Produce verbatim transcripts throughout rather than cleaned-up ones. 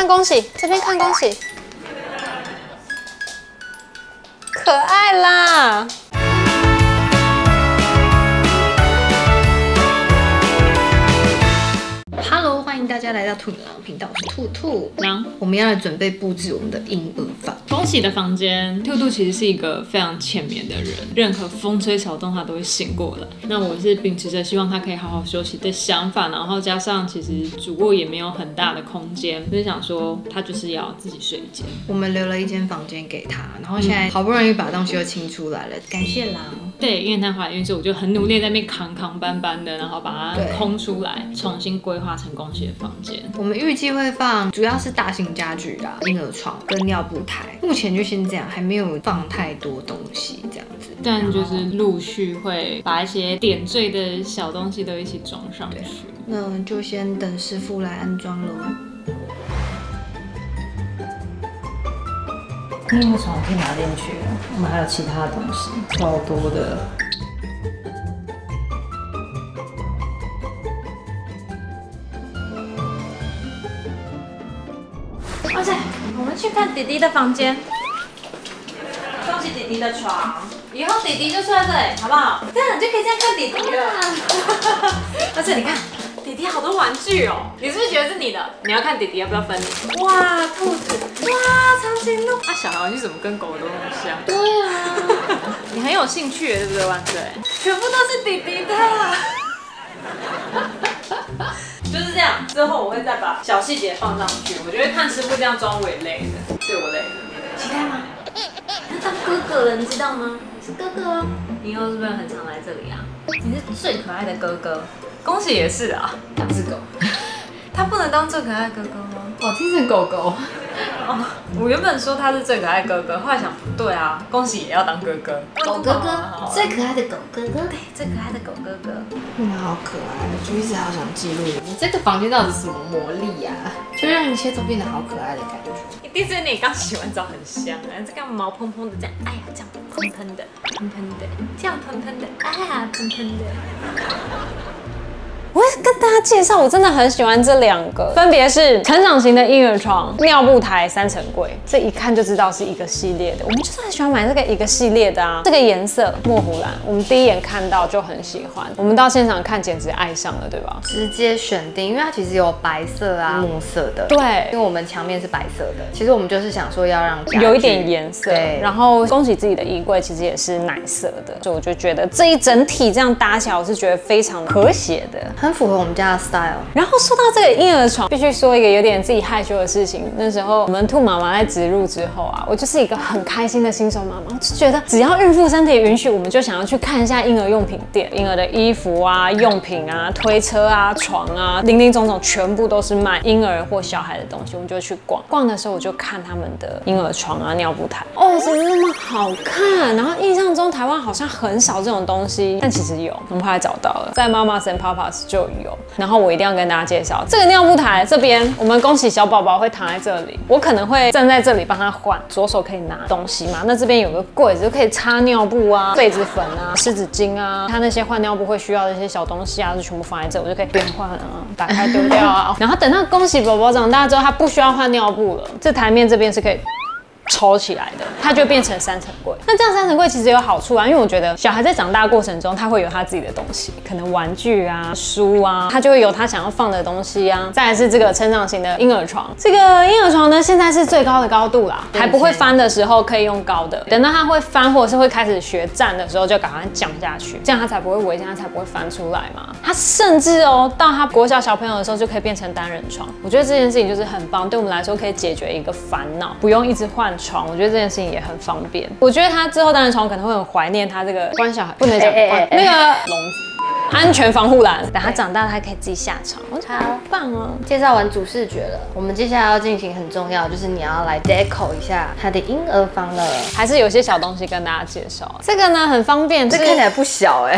看恭喜，这边看恭喜，可爱啦！ Hello， 欢迎大家来到兔女郎频道，我是兔兔。然我们要来准备布置我们的婴儿房。 恭喜的房间，兔兔其实是一个非常浅眠的人，任何风吹草动他都会醒过来。那我是秉持着希望他可以好好休息的想法，然后加上其实主卧也没有很大的空间，就是想说他就是要自己睡一间。 我们留了一间房间给他，然后现在好不容易把东西都清出来了，感谢狼。 对，因为她怀孕，所以我就很努力在那边扛扛搬搬的，然后把它空出来，重新规划成恭喜的房间。 我们预计会放主要是大型家具啦，婴儿床跟尿布台，目前就先这样，还没有放太多东西这样子。 但就是陆续会把一些点缀的小东西都一起装上去。 那就先等师傅来安装喽。 婴儿床可以拿进去了，我们还有其他的东西，超多的。 哇塞，我们去看弟弟的房间。恭喜弟弟的床，以后弟弟就睡在这里，好不好？这样你就可以这样看弟弟了。而且你看。 弟弟好多玩具哦，你是不是觉得是你的？你要看弟弟要不要分你？哇，兔子，哇，长颈鹿，啊，小孩玩具怎么跟狗都那么像？对啊，你很有兴趣对不对，万岁？全部都是弟弟的，就是这样。之后我会再把小细节放上去。我觉得看师傅这样装我也累的，对我累的。期待吗？他当哥哥了，你知道吗？你是哥哥哦。你以后是不是很常来这里啊？你是最可爱的哥哥。 恭喜也是啊， 两只狗， 他不能当最可爱的哥哥吗？ 哦，听成狗狗。 哦，我原本说他是最可爱的哥哥，后来想不对啊，恭喜也要当哥哥。 狗哥哥，最可爱的狗哥哥， 对，最可爱的狗哥哥。 你们好可爱，我就一直好想记录你。你这个房间到底是什么魔力呀、啊？就让一切都变得好可爱的感觉。 一定是你刚洗完澡很香啊，这个毛蓬蓬的这样，哎呀，这样喷喷的，喷喷的，这样喷喷的，哎呀，喷喷的。 我跟大家介绍，我真的很喜欢这两个，分别是成长型的婴儿床、尿布台、三层柜，这一看就知道是一个系列的。我们就是很喜欢买这个一个系列的啊。这个颜色墨湖蓝，我们第一眼看到就很喜欢，我们到现场看简直爱上了，对吧？ 直接选定，因为它其实有白色啊、木色的。 对， 因为我们墙面是白色的，其实我们就是想说要让有一点颜色。 对， 然后恭喜自己的衣柜其实也是奶色的，所以我就觉得这一整体这样搭起来，我是觉得非常和谐的。 很符合我们家的 style。 然后说到这个婴儿床，必须说一个有点自己害羞的事情。那时候我们兔妈妈在植入之后啊，我就是一个很开心的新手妈妈，我就觉得只要孕妇身体允许，我们就想要去看一下婴儿用品店，婴儿的衣服啊、用品啊、推车啊、床啊，林林总总全部都是卖婴儿或小孩的东西，我们就去逛。逛的时候我就看他们的婴儿床啊、尿布台，哦，怎么那么好看？然后印象中台湾好像很少这种东西，但其实有，我们后来找到了，在 Mamas and Papas 就有。 然后我一定要跟大家介绍这个尿布台，这边我们恭喜小宝宝会躺在这里，我可能会站在这里帮他换，左手可以拿东西嘛。那这边有个柜子，就可以擦尿布啊、痱子粉啊、湿纸巾啊，他那些换尿布会需要的一些小东西啊，就全部放在这，我就可以边换啊，打开丢掉啊。然后等到恭喜宝宝长大之后，他不需要换尿布了，这台面这边是可以 抽起来的，它就变成三层柜。那这样三层柜其实有好处啊，因为我觉得小孩在长大过程中，他会有他自己的东西，可能玩具啊、书啊，他就会有他想要放的东西啊。再来是这个成长型的婴儿床，这个婴儿床呢现在是最高的高度啦，还不会翻的时候可以用高的，等到他会翻或者是会开始学站的时候，就赶快降下去，这样他才不会危险，他才不会翻出来嘛。他甚至哦，到他国小小朋友的时候就可以变成单人床，我觉得这件事情就是很棒，对我们来说可以解决一个烦恼，不用一直换 床，我觉得这件事情也很方便。我觉得他之后单人床可能会很怀念他这个关小孩，不能讲关那个笼子，安全防护栏。等他长大，他可以自己下床，我觉得好棒哦！ 介绍完主视觉了，我们接下来要进行很重要，就是你要来 deco 一下他的婴儿房了。 还是有些小东西跟大家介绍。这个呢很方便， 这看起来不小哎、欸。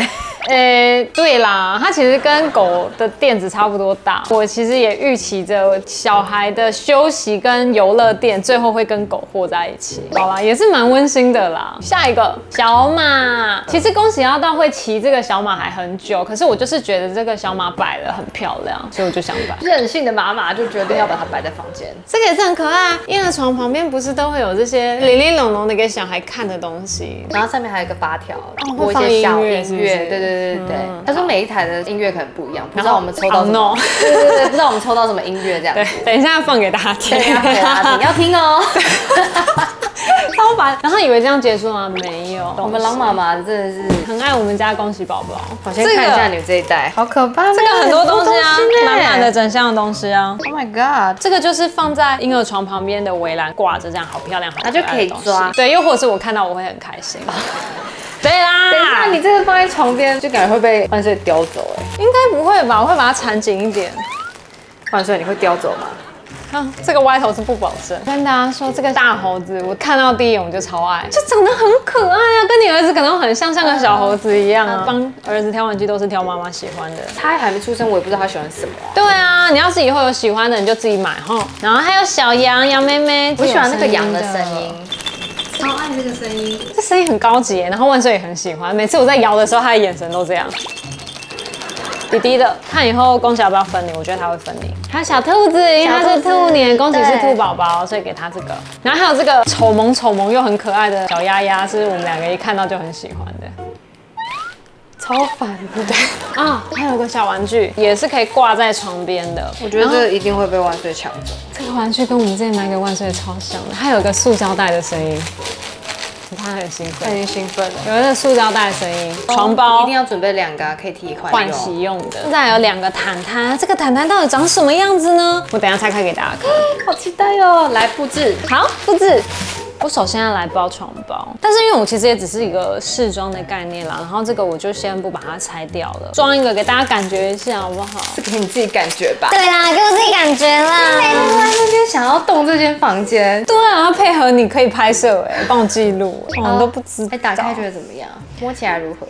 诶、对啦，它其实跟狗的垫子差不多大。我其实也预期着小孩的休息跟游乐垫最后会跟狗和在一起。好啦，也是蛮温馨的啦。下一个小马，其实恭喜要到会骑这个小马还很久，可是我就是觉得这个小马摆得很漂亮，所以我就想摆。 任性的妈妈就决定要把它摆在房间。 这个也是很可爱啊，婴儿床旁边不是都会有这些零零珑珑的给小孩看的东西， 然后上面还有一个发条， 会放播一些小音乐音是不是乐，对对对对对。他说每一台的音乐可能不一样，不知道我们抽到什哦么， ，no 对对对，不知道我们抽到什么音乐这样对子。， 等一下要放给大家听。 对，要给大家听，要听哦。 超烦，然后以为这样结束了，没有。 我们狼妈妈真的是， 很爱我们家恭喜宝宝。 我先看一下你们这一代，好可怕， 这个很多东西啊，满满的呢。 整箱的东西啊。 Oh my god！ 这个就是放在婴儿床旁边的围栏挂着，这样好漂亮，好可爱的那就可以东西抓对，又或者是我看到我会很开心。对啦， 等一下，你这个放在床边，就感觉会被万岁叼走哎。 应该不会吧？我会把它缠紧一点。 万岁，你会叼走吗？ 啊，这个歪头是不保证。跟大家说，这个大猴子，我看到第一眼我就超爱，就长得很可爱啊，跟你儿子可能很像，像个小猴子一样啊。帮儿子挑玩具都是挑妈妈喜欢的。 他还没出生，我也不知道他喜欢什么啊。 对啊，你要是以后有喜欢的，你就自己买哈。然后还有小羊，羊妹妹， 我喜欢那个羊的这有声音，超爱这个声音。 这声音很高级耶，然后万岁也很喜欢。每次我在摇的时候，他的眼神都这样。弟弟的，看以后恭喜要不要分你？我觉得他会分你。还有小兔子，因为他是兔年，恭喜是兔宝宝，所以给他这个。然后还有这个丑萌丑萌又很可爱的小鸭鸭，是我们两个一看到就很喜欢的。 超烦的。对， 啊，还有个小玩具，也是可以挂在床边的。 我觉得这个一定会被万岁抢走。 这个玩具跟我们之前买给万岁超像的，还有个塑胶袋的声音。你看他很兴奋， 他已经兴奋了。 有那个塑胶袋的声音。床包一定要准备两个，可以替换换洗用的。现在有两个毯毯，这个毯毯到底长什么样子呢？我等一下拆开给大家看。 好期待哦！来布置， 好，布置。我首先要来包床包，但是因为我其实也只是一个试装的概念啦，然后这个我就先不把它拆掉了，装一个给大家感觉一下好不好？ 这给你自己感觉吧。 对啦，给我自己感觉啦。 在那边想要动这间房间， 对啊，要配合你可以拍摄哎，帮我记录，我们都不知道。 哎，打开觉得怎么样？摸起来如何？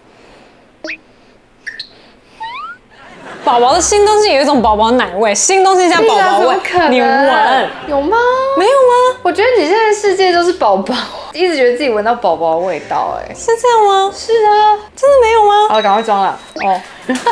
宝宝的新东西有一种宝宝奶味，新东西加宝宝味，你闻有吗？ 没有吗？ 我觉得你现在世界都是宝宝，一直觉得自己闻到宝宝的味道，哎， 是这样吗？ 是啊， 真的没有吗？ 好，赶快装了。哦，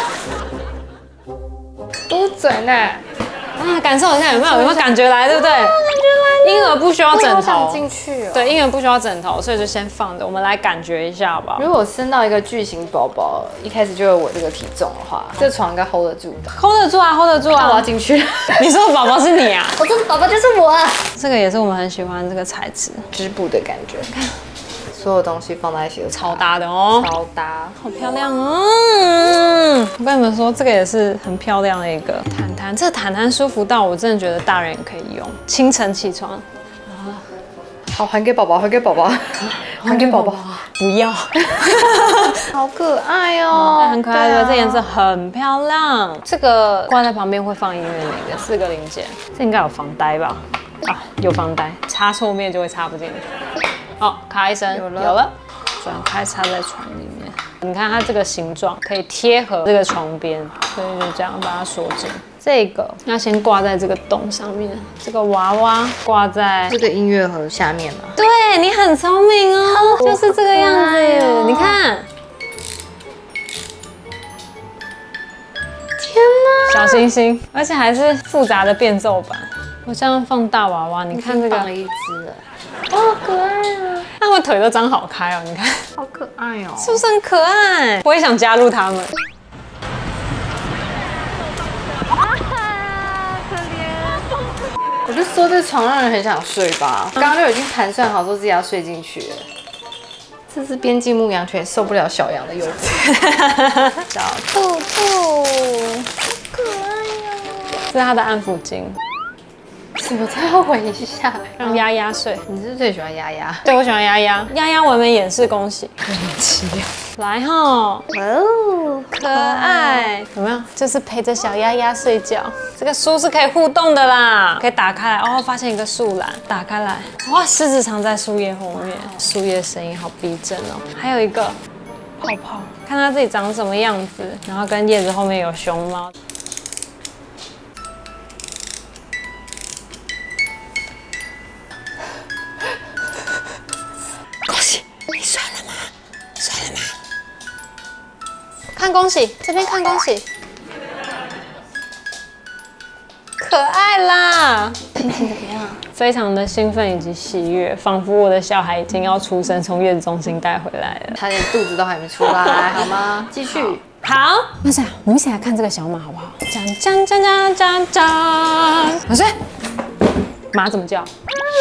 嘟嘴呢？ 啊，感受一下有没有有没有感觉来，对不对？感觉来。婴儿不需要枕我想头， 进去哦。 对，婴儿不需要枕头，所以就先放着。我们来感觉一下好不好？ 如果我生到一个巨型宝宝，一开始就有我这个体重的话，这床应该 hold 得住的。 hold 得住啊 ，hold 得住那我要啊！ 进去。 你说的宝宝是你啊？ 我这个宝宝就是我啊， 这个也是我们很喜欢这个材质， 织布的感觉。所有东西放在一起都超搭的哦， 超搭。 好漂亮哦！嗯我跟你们说，这个也是很漂亮的一个毯毯，这个毯毯舒服到我真的觉得大人也可以用。清晨起床， 好，还给宝宝，还给宝宝，还给宝宝。 不要， 好可爱哦， 很可爱的， 对啊这颜色很漂亮。这个挂在旁边会放音乐那个四个零件，这应该有防呆吧？啊，有防呆，插错面就会插不进去。哦，咔一声， 有了有了，转开插在床里面。你看它这个形状可以贴合这个床边，所以就这样把它锁紧。这个要先挂在这个洞上面，这个娃娃挂在。 这个音乐盒下面嘛。 对你很聪明哦，就是这个样子。 哦你看， 天哪！ 小星星，而且还是复杂的变奏版。我这样放大娃娃，你看这个， 放了一只了，好可爱啊， 那我腿都张好开哦，你看好可爱哦。 是不是很可爱？我也想加入他们。 我就说这床让人很想睡吧，刚刚就已经盘算好说自己要睡进去了。这是边境牧羊犬受不了小羊的幼崽。 小兔兔，好可爱哦！这是它的安抚巾， 什么都要闻一下， 让丫丫睡。 你是不是最喜欢丫丫？ 对，我喜欢丫丫，丫丫完美演示，恭喜！来哈， 哦， 可爱，有没有？就是陪着小丫丫睡觉。这个书是可以互动的啦，可以打开来。哦，发现一个树懒，打开来，哇，狮子藏在树叶后面，树叶声音好逼真哦。还有一个， 泡泡， 看它自己长什么样子，然后跟叶子后面有熊猫。恭喜，你算了吗？算了吗？看恭喜，这边看恭喜。 可爱啦， 心情怎么样？ 非常的兴奋以及喜悦，仿佛我的小孩已经要出生，从月子中心带回来了。 他连肚子都还没出来，好吗？继续。 好，那这样我们一起来看这个小马好不好？讲讲讲讲讲讲，老师，马怎么叫？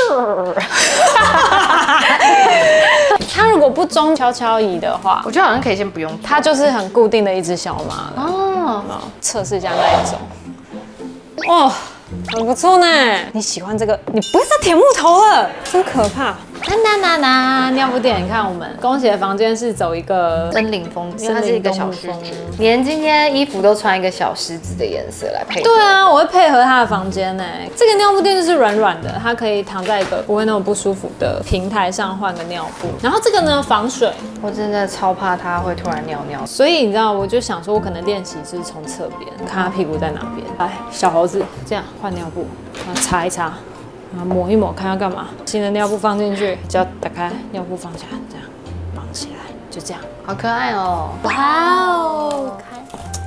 它如果不装悄悄仪的话， 我觉得好像可以先不用它就是很固定的一只小马了。 哦， 测试一下那一种。 哦，很不错呢。你喜欢这个？你不会再舔木头了，真可怕。那那那那尿布店，你看我们恭喜的房间是走一个森林风，因为它是一个小狮子，连今天衣服都穿一个小狮子的颜色来配合。 对啊，我会配合它的房间呢。这个尿布垫就是软软的，它可以躺在一个不会那么不舒服的平台上换个尿布。然后这个呢防水， 我真的超怕它会突然尿尿， 所以你知道，我就想说，我可能练习是从侧边看它屁股在哪边。来，小猴子这样换尿布，然后擦一擦。 然后抹一抹，看要干嘛？新的尿布放进去，只要打开尿布放下，这样绑起来，就这样。 好可爱哦！ 哇哦，看，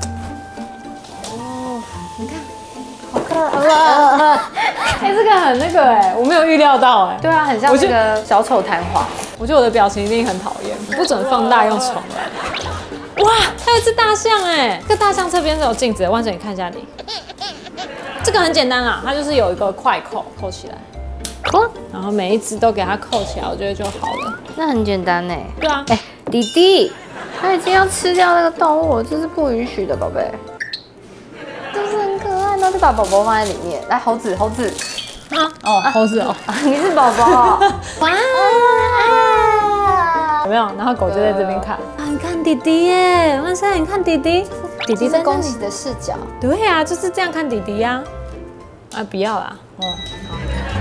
哦，你看，好可爱！哎，这个很那个哎，我没有预料到哎。 对啊，很像那个小丑弹簧。 我觉得我的表情一定很讨厌，不准放大用重来。哇，还有一只大象哎，这个大象侧边是有镜子的，万水你看一下你。 这个很简单啦，它就是有一个快扣，扣起来，然后每一只都给它扣起来，我觉得就好了。 那很简单呢。 对啊， 哎、欸，弟弟，他已经要吃掉那个动物，这是不允许的，宝贝。就是很可爱，那就把宝宝放在里面。来，猴子，猴子。 啊，哦，猴子哦， 你是宝宝。哇！ 有没有？然后狗就在这边看。啊，你看弟弟耶，万山，你看弟弟。 弟弟在恭喜的视角， 对呀、啊，就是这样看弟弟呀、啊。啊，不要啦，哦，好。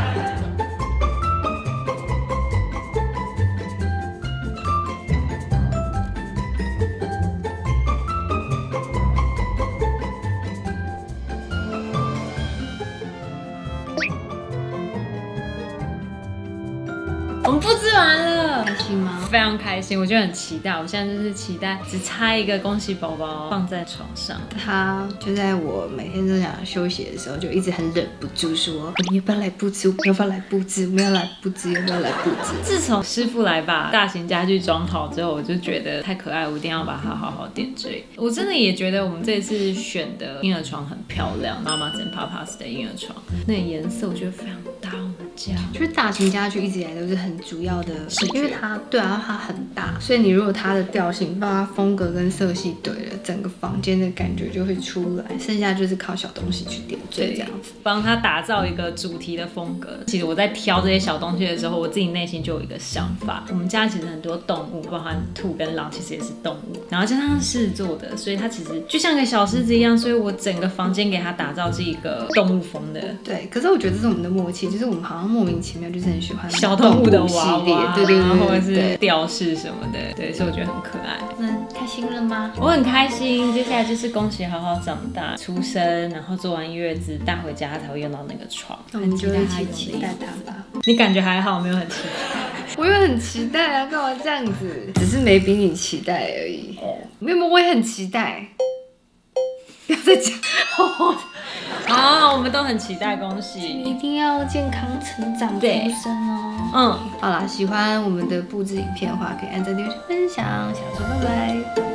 我们布置完了， 开心吗？非常开心，我觉得很期待。我现在就是期待，只差一个恭喜宝宝放在床上。 他就在我每天都想休息的时候，就一直很忍不住说：“我们要不要来布置？我们要不要来布置？我们要来布置？要不要来布置？” 自从师傅来把大型家具装好之后，我就觉得太可爱，我一定要把它好好点缀。我真的也觉得我们这次选的婴儿床很漂亮，妈妈跟 Papas 的婴儿床，那个颜色我觉得非常搭我们家。 就是大型家具一直以来都是很主要的，因为它对啊，它很大，所以你如果它的调性，把它风格跟色系对了，整个房间的感觉就会出来，剩下就是靠小东西去点缀这样子， 帮它打造一个主题的风格。其实我在挑这些小东西的时候，我自己内心就有一个想法。我们家其实很多动物，包含兔跟狼，其实也是动物，然后加上狮子座的，所以它其实就像个小狮子一样，所以我整个房间给它打造是一个动物风的。 对，可是我觉得这是我们的默契，就是我们好像莫名其妙就是很喜欢小动物的系娃列， 娃， 对对对， 或者是对吊饰什么的，对，所以我觉得很可爱。 那开心了吗？ 我很开心，接下来就是恭喜好好长大、出生，然后做完月子带回家，他才会用到那个床。 那我们就一起期待它吧。 你感觉还好，没有很期待？ 我也很期待啊，干嘛这样子？只是没比你期待而已。哦，没有，我也很期待。不要再讲。 好，我们都很期待，恭喜！ 一定要健康成长出生哦。 嗯， 好啦，喜欢我们的布置影片的话，可以按赞、订阅、分享。下周拜拜。